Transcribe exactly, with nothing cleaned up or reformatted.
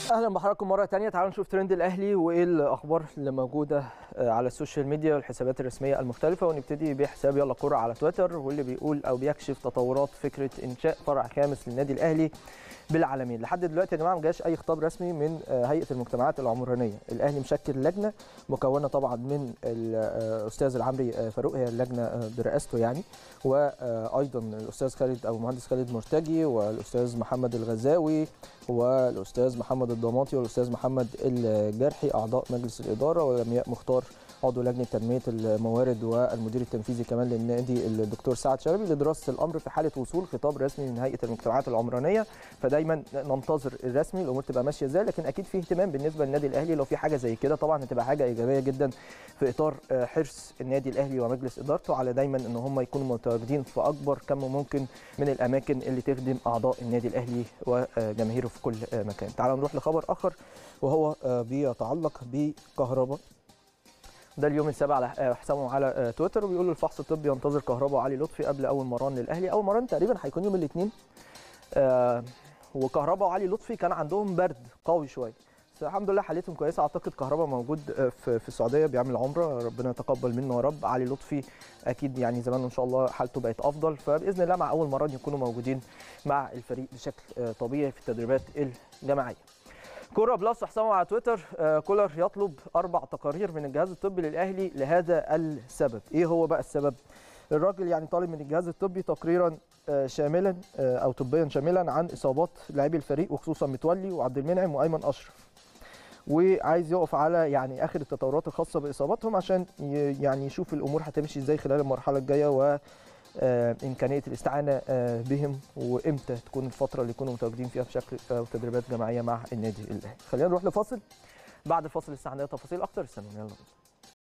اهلا بحضراتكم مره ثانيه. تعالوا نشوف ترند الاهلي وايه الاخبار اللي موجوده على السوشيال ميديا والحسابات الرسميه المختلفه، ونبتدي بحساب يلا كوره على تويتر، واللي بيقول او بيكشف تطورات فكره انشاء فرع خامس للنادي الاهلي بالعالمين. لحد دلوقتي يا جماعه ما جاش اي خطاب رسمي من هيئه المجتمعات العمرانيه. الاهلي مشكل لجنه مكونه طبعا من الاستاذ العمري فاروق، هي اللجنه برئاسته يعني، وايضا الاستاذ خالد او المهندس خالد مرتجي والاستاذ محمد الغزاوي والاستاذ محمد الضماطي والاستاذ محمد الجرحي اعضاء مجلس الاداره، ولمياء مختار عضو لجنه تنميه الموارد، والمدير التنفيذي كمان للنادي الدكتور سعد شلبي لدراسه الامر في حاله وصول خطاب رسمي من هيئه المجتمعات العمرانيه. فدايما ننتظر الرسمي الامور تبقى ماشيه ازاي، لكن اكيد في اهتمام بالنسبه للنادي الاهلي. لو في حاجه زي كده طبعا هتبقى حاجه ايجابيه جدا في اطار حرص النادي الاهلي ومجلس ادارته على دايما ان هم يكونوا متواجدين في اكبر كم ممكن من الاماكن اللي تخدم اعضاء النادي الاهلي وجماهيره في كل مكان. تعالوا نروح لخبر اخر وهو بيتعلق بكهرباء. ده اليوم السابع على حسابهم على تويتر، وبيقولوا الفحص الطبي ينتظر كهرباء وعلي لطفي قبل اول مران للاهلي. اول مران تقريبا هيكون يوم الاثنين، آه وكهرباء وعلي لطفي كان عندهم برد قوي شويه، بس الحمد لله حالتهم كويسه. اعتقد كهرباء موجود في في السعوديه بيعمل عمره، ربنا يتقبل منه يا رب. علي لطفي اكيد يعني زمان ان شاء الله حالته بقت افضل، فباذن الله مع اول مران يكونوا موجودين مع الفريق بشكل طبيعي في التدريبات الجماعيه. كوره بلس حسابهم على تويتر، كولر يطلب اربع تقارير من الجهاز الطبي للاهلي لهذا السبب. ايه هو بقى السبب؟ الراجل يعني طالب من الجهاز الطبي تقريرا شاملا او طبيا شاملا عن اصابات لاعبي الفريق، وخصوصا متولي وعبد المنعم وايمن اشرف، وعايز يقف على يعني اخر التطورات الخاصه باصاباتهم عشان يعني يشوف الامور هتمشي ازاي خلال المرحله الجايه، و إمكانية الاستعانة بهم، وإمتى تكون الفترة اللي يكونوا متواجدين فيها بشكل تدريبات جماعية مع النادي الأهلي. خلينا نروح لفاصل، بعد الفاصل لسه عندنا تفاصيل أكتر، استنونا يلا بينا.